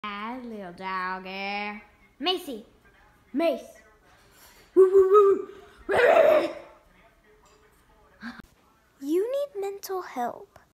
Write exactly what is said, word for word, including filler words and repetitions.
Bad little doggy. Macy. Mace. Woo, woo, woo. You need mental help.